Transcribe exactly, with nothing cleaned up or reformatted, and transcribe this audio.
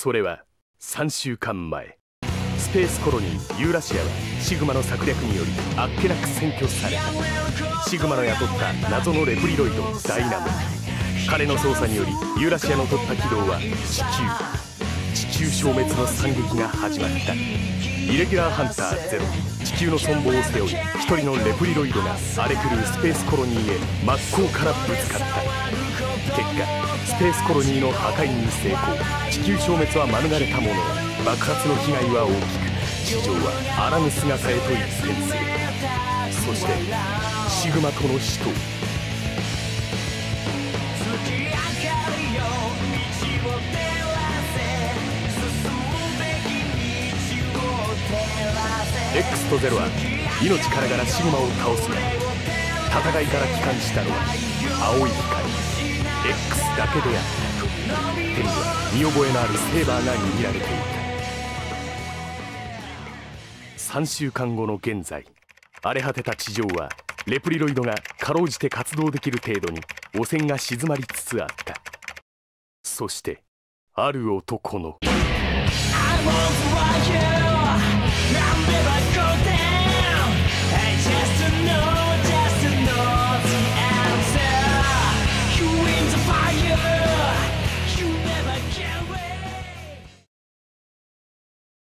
それはさんしゅうかんまえ、スペースコロニーユーラシアはシグマの策略によりあっけなく占拠された。シグマの雇った謎のレプリロイドダイナモ、彼の操作によりユーラシアの取った軌道は地球地球消滅の惨劇が始まった。イレギュラーハンターゼロ、地球の存亡を背負い一人のレプリロイドが荒れ狂うスペースコロニーへ真っ向からぶつかった。結果スペースコロニーの破壊に成功、地球消滅は免れたものの爆発の被害は大きく、地上はあらぬ姿へと一変する。そしてシグマとの死闘。X とゼロは命からがらシグマを倒すが、戦いから帰還したのは青い光 X だけであった。手には見覚えのあるセーバーが握られていた。さんしゅうかんごの現在、荒れ果てた地上はレプリロイドがかろうじて活動できる程度に汚染が静まりつつあった。そしてある男の